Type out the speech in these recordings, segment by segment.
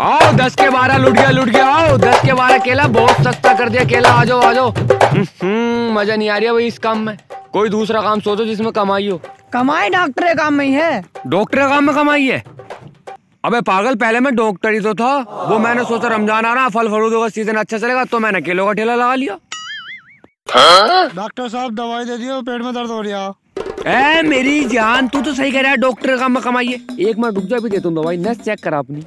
आओ 10 के 12 लुट गया। आओ 10 के 12 केला बहुत सस्ता कर दिया केला। आ जाओ। मजा नहीं आ रही है भाई इस काम में। कोई दूसरा काम सोचो जिसमें कमाई हो। कमाई डॉक्टर के काम में ही है। डॉक्टर के काम में कमाई है? अबे पागल, पहले मैं डॉक्टर ही तो था। वो मैंने सोचा रमजान आ रहा, फल फ्रूटों का सीजन अच्छा चलेगा तो मैंने केलों का ठेला लगा लिया। डॉक्टर साहब दवाई दे दियो, पेट में दर्द हो रहा। ए मेरी जान, तू तो सही कह रहा है, डॉक्टर का काम में कमाई है। एक मिनट रुक जा, भी देता हूँ दवाई। नस चेक करा अपनी।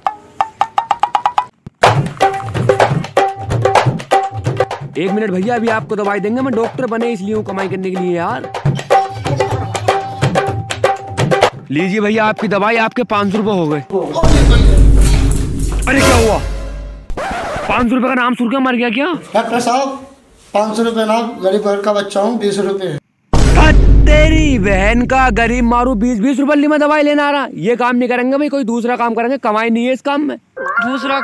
एक मिनट भैया, अभी आपको दवाई देंगे। मैं डॉक्टर बने इसलिए हूँ, कमाई करने के लिए यार। लीजिए भैया आपकी दवाई, आपके 500 रुपए हो गए। अरे क्या हुआ? 500 रुपए का नाम सुन के मर गया क्या? डॉक्टर साहब 500 रुपए ना, गरीब घर का बच्चा हूँ, 20 रुपए। तेरी बहन का, गरीब मारू 20 रुपए में दवाई लेना आ रहा। ये काम नहीं करेंगे भाई, कोई दूसरा काम करेंगे। कमाई नहीं है इस काम में। दूसरा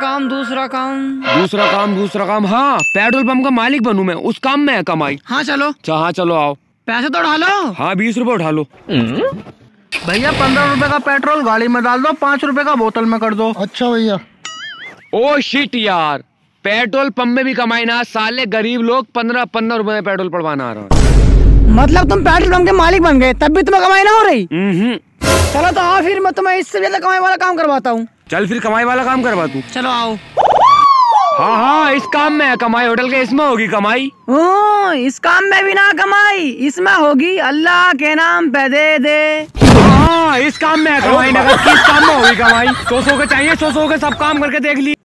काम। हाँ, पेट्रोल पंप का मालिक बनूं मैं, उस काम में है कमाई। हाँ चलो। हाँ चलो आओ। पैसे तो उठा लो। हाँ 20 रुपए उठा लो। भैया 15 रुपए का पेट्रोल गाड़ी में डाल दो, 5 रुपए का बोतल में कर दो। अच्छा भैया। ओ शिट यार, पेट्रोल पंप में भी कमाई ना, साले गरीब लोग 15 रुपए में पेट्रोल पड़वाना आ रहा है। मतलब तुम पेट्रोल पंप के मालिक बन गए, तब भी तुम्हें कमाई ना हो रही? चलो तो आओ, फिर मैं तुम्हें इससे ज्यादा कमाई वाला काम करवाता हूँ। चल फिर कमाई वाला काम करवा तू। चलो आओ। हाँ इस काम में है कमाई, होटल के इसमें होगी कमाई। इस काम में भी ना कमाई, इसमें होगी अल्लाह के नाम पे दे दे। हाँ इस काम में है कमाई, नगद की इस काम में होगी कमाई। 100 के चाहिए, 100 के सब काम करके देख ली।